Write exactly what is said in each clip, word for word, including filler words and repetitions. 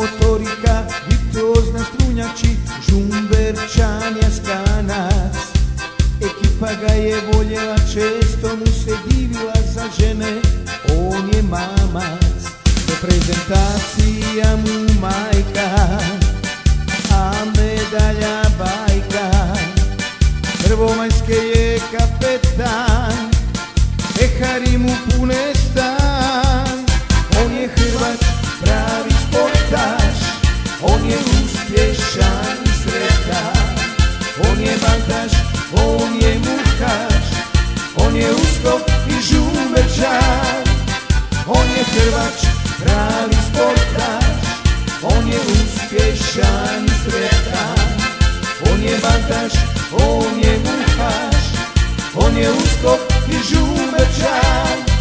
motorika, virtuozna strunjači, žumberčan jaskanac. Ekipa ga je voljela, često mu se divila za žene, on je mamac. Reprezentacija mu majka, a medalja bajka. Prvomajske je kapetan, pehari mu pune stan. On je Hrvat, pravi sportaš, on je uspješan i sretan. On je bantaš, on je muhaš, on je uskok i žumberčan. On je Hrvat, pravi sportaš, on je uspješan i sretan. On je bantaš, on je muhaš, on je uskok i žumberčan.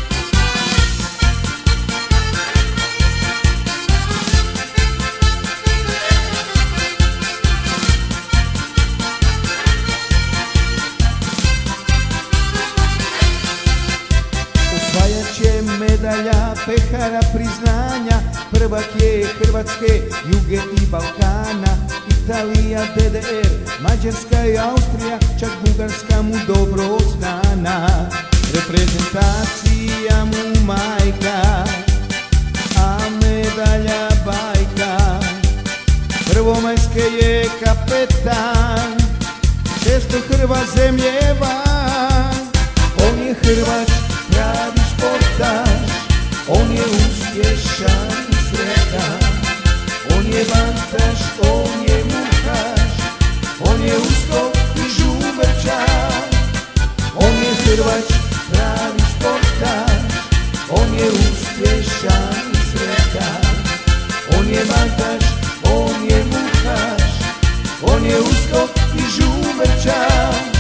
Osvajat će medalja, pehara, priznanja, prvak je Hrvatske, Juge i Balkana. Italija, D D R, Mađarska i Austrija, čak Bugarska mu dobro znana. Reprezentacija mu majka, a medalja bajka. Prvomajske je kapetan, često Hrvat zemlje van. On je Hrvat, pravi sportaš, on je uspješan i sretan. On je bantaš, on je muhaš, on je uskok i žumberčan. On je Hrvat, pravi sportaš, on je uspješan i sretan. On je bantaš, on je muhaš, on je uskok i žumberčan.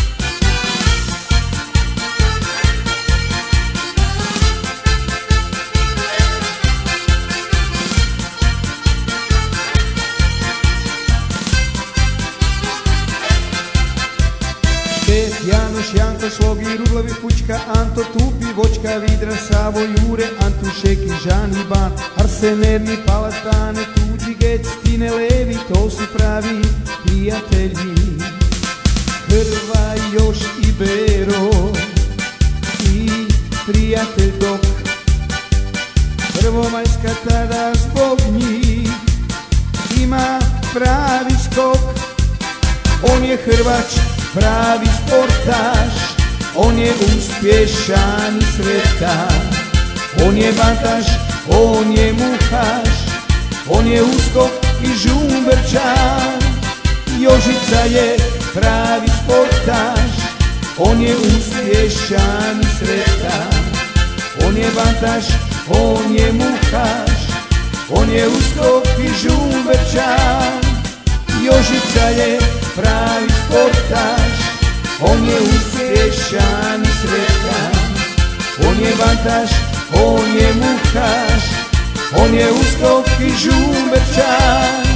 Janoš, Janko, Šlogi, Rudlovi, Fučka, Anto, Tupi, Vočka, Vidra, Savo, Jure, Antušek i Žan i Ban, Arsen, Erni, Palastane, Tuđi, Gec, Tine, Levi, to su pravi prijatelji. Hrva, Još i Bero i prijatelj Dok. Prvomajska tada zbog njih ima pravi skok. On je Hrvač, pravi sportaš, on je uspješan i sretan. On je bantaš, on je muhaš, on je uskok i žumberčan. Jožica je pravi sportaš, on je uspješan i sretan. On je bantaš, on je muhaš, on je uskok i žumberčan. Jožica je pravi sportaš, on je uspješan i sretan. On je bantaš, on je muhaš, on je uskok i žumberčan.